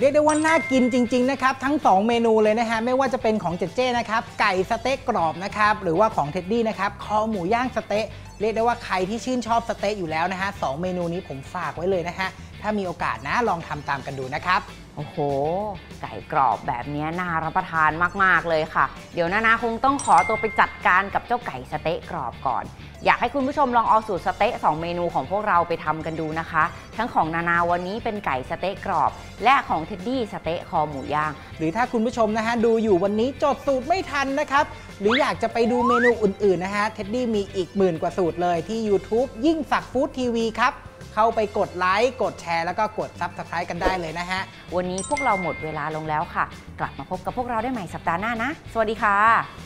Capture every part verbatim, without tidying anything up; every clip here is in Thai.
รียกได้ว่าน่ากินจริงๆนะครับทั้งสองเมนูเลยนะฮะไม่ว่าจะเป็นของเจเจนะครับไก่สเต๊กกรอบนะครับหรือว่าของเท็ดดี้นะครับคอหมูย่างสเต๊ะเรียกได้ว่าใครที่ชื่นชอบสเต๊ะอยู่แล้วนะฮะสองเมนูนี้ผมฝากไว้เลยนะฮะถ้ามีโอกาสนะลองทำตามกันดูนะครับโอ้โหไก่กรอบแบบนี้น่ารับประทานมากๆเลยค่ะเดี๋ยวนานาคงต้องขอตัวไปจัดการกับเจ้าไก่สเต๊ะกรอบก่อนอยากให้คุณผู้ชมลองเอาสูตรสเต๊ะสองเมนูของพวกเราไปทำกันดูนะคะทั้งของนานาวันนี้เป็นไก่สเต๊ะกรอบและของเท็ดดี้สเต๊ะคอหมูย่างหรือถ้าคุณผู้ชมนะฮะดูอยู่วันนี้จดสูตรไม่ทันนะครับหรืออยากจะไปดูเมนูอื่นๆนะฮะเท็ดดี้มีอีกหมื่นกว่าสูตรเลยที่ YouTube ยิ่งศักดิ์ฟู้ดทีวีครับเข้าไปกดไลค์กดแชร์แล้วก็กด ซับสไครบ์ กันได้เลยนะฮะวันนี้พวกเราหมดเวลาลงแล้วค่ะกลับมาพบกับพวกเราได้ใหม่สัปดาห์หน้านะสวัสดีค่ะ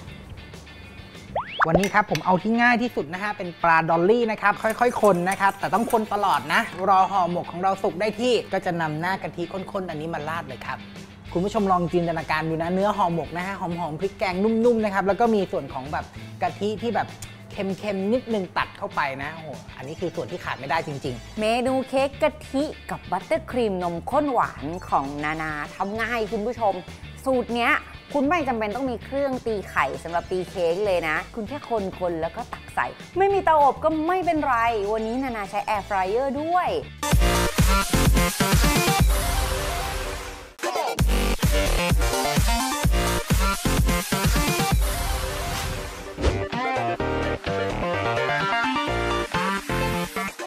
วันนี้ครับผมเอาที่ง่ายที่สุดนะฮะเป็นปลาดอลลี่นะครับค่อยๆคนนะครับแต่ต้องคนตลอดนะรอห่อหมกของเราสุกได้ที่ก็จะนำหน้ากะทิข้นๆอันนี้มาราดเลยครับคุณผู้ชมลองจินตนาการดูนะเนื้อห่อหมกนะฮะหอมๆพริกแกงนุ่มๆนะครับแล้วก็มีส่วนของแบบกะทิที่แบบเค็มๆนิดนึงตัดเข้าไปนะโอ้โหอันนี้คือส่วนที่ขาดไม่ได้จริงๆเมนูเค้กกะทิกับบัตเตอร์ครีมนมข้นหวานของนานาทำง่ายคุณผู้ชมสูตรเนี้ยคุณไม่จำเป็นต้องมีเครื่องตีไข่สำหรับตีเค้กเลยนะคุณแค่คนๆแล้วก็ตักใส่ไม่มีเตาอบก็ไม่เป็นไรวันนี้นานาใช้แอร์ฟรายเออร์ด้วย